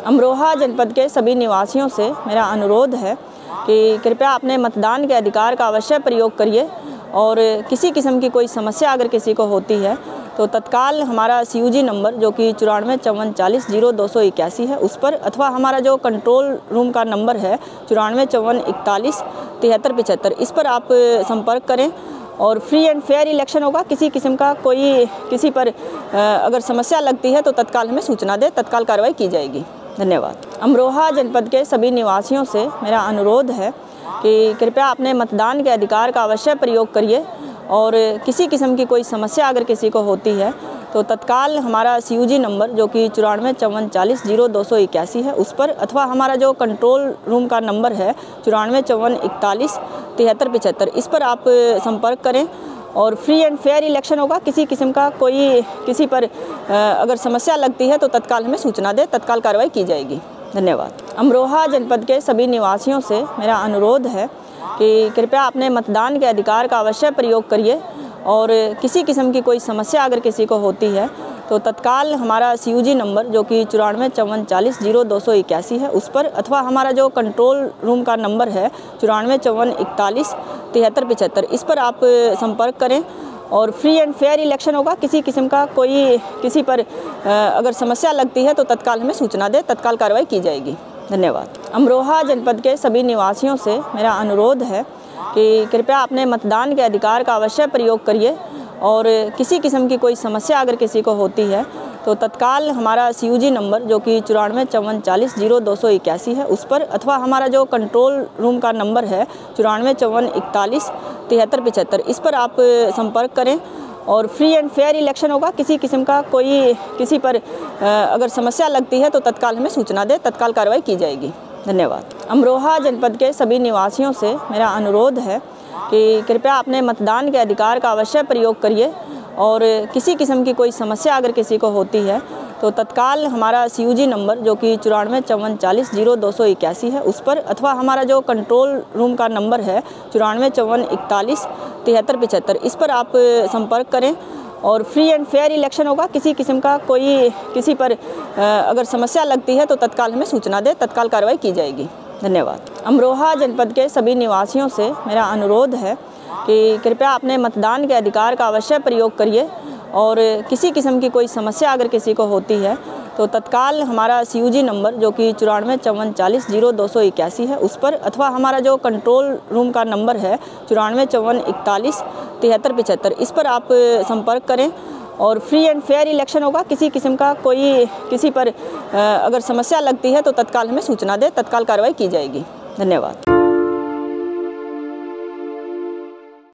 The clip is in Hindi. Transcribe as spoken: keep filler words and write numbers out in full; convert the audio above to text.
अमरोहा जनपद के सभी निवासियों से मेरा अनुरोध है कि कृपया अपने मतदान के अधिकार का अवश्य प्रयोग करिए और किसी किस्म की कोई समस्या अगर किसी को होती है तो तत्काल हमारा सी यू जी नंबर जो कि चौरानवे चौवन चालीस जीरो दो सौ इक्यासी है उस पर, अथवा हमारा जो कंट्रोल रूम का नंबर है चौरानवे चौवन इकतालीस तिहत्तर पिछहत्तर, इस पर आप संपर्क करें और फ्री एंड फेयर इलेक्शन होगा। किसी किस्म का कोई किसी पर अगर समस्या लगती है तो तत्काल हमें सूचना दे, तत्काल कार्रवाई की जाएगी। धन्यवाद। अमरोहा जनपद के सभी निवासियों से मेरा अनुरोध है कि कृपया अपने मतदान के अधिकार का अवश्य प्रयोग करिए और किसी किस्म की कोई समस्या अगर किसी को होती है तो तत्काल हमारा सी यू जी नंबर जो कि चौरानवे चौवन चालीस जीरो दो सौ इक्यासी है उस पर, अथवा हमारा जो कंट्रोल रूम का नंबर है चौरानवे चौवन इकतालीस तिहत्तर पिछहत्तर, इस पर आप संपर्क करें और फ्री एंड फेयर इलेक्शन होगा। किसी किस्म का कोई किसी पर अगर समस्या लगती है तो तत्काल हमें सूचना दे, तत्काल कार्रवाई की जाएगी। धन्यवाद। अमरोहा जनपद के सभी निवासियों से मेरा अनुरोध है कि कृपया अपने मतदान के अधिकार का अवश्य प्रयोग करिए और किसी किस्म की कोई समस्या अगर किसी को होती है तो तत्काल हमारा सी यू जी नंबर जो कि चौरानवे चौवन चालीस जीरो दो सौ इक्यासी है उस पर, अथवा हमारा जो कंट्रोल रूम का नंबर है चौरानवे चौवन इकतालीस तिहत्तर पिछहत्तर, इस पर आप संपर्क करें और फ्री एंड फेयर इलेक्शन होगा। किसी किस्म का कोई किसी पर अगर समस्या लगती है तो तत्काल हमें सूचना दे, तत्काल कार्रवाई की जाएगी। धन्यवाद। अमरोहा जनपद के सभी निवासियों से मेरा अनुरोध है कि कृपया अपने मतदान के अधिकार का अवश्य प्रयोग करिए और किसी किस्म की कोई समस्या अगर किसी को होती है तो तत्काल हमारा सी यू जी नंबर जो कि चौरानवे चौवन चालीस जीरो दो सौ इक्यासी है उस पर, अथवा हमारा जो कंट्रोल रूम का नंबर है चौरानवे चौवन इकतालीस तिहत्तर पिछहत्तर, इस पर आप संपर्क करें और फ्री एंड फेयर इलेक्शन होगा। किसी किस्म का कोई किसी पर अगर समस्या लगती है तो तत्काल हमें सूचना दे, तत्काल कार्रवाई की जाएगी। धन्यवाद। अमरोहा जनपद के सभी निवासियों से मेरा अनुरोध है कि कृपया अपने मतदान के अधिकार का अवश्य प्रयोग करिए और किसी किस्म की कोई समस्या अगर किसी को होती है तो तत्काल हमारा सी यू जी नंबर जो कि चौरानवे चौवन चालीस जीरो दो सौ इक्यासी है उस पर, अथवा हमारा जो कंट्रोल रूम का नंबर है चौरानवे चौवन इकतालीस तिहत्तर पिछहत्तर, इस पर आप संपर्क करें और फ्री एंड फेयर इलेक्शन होगा। किसी किस्म का कोई किसी पर अगर समस्या लगती है तो तत्काल हमें सूचना दे, तत्काल कार्रवाई की जाएगी। धन्यवाद। अमरोहा जनपद के सभी निवासियों से मेरा अनुरोध है कि कृपया अपने मतदान के अधिकार का अवश्य प्रयोग करिए और किसी किस्म की कोई समस्या अगर किसी को होती है तो तत्काल हमारा सी यू जी नंबर जो कि चौरानवे चौवन चालीस जीरो दो सौ इक्यासी है उस पर, अथवा हमारा जो कंट्रोल रूम का नंबर है चौरानवे चौवन इकतालीस तिहत्तर पिछहत्तर, इस पर आप संपर्क करें और फ्री एंड फेयर इलेक्शन होगा। किसी किस्म का कोई किसी पर अगर समस्या लगती है तो तत्काल हमें सूचना दे, तत्काल कार्रवाई की जाएगी। धन्यवाद।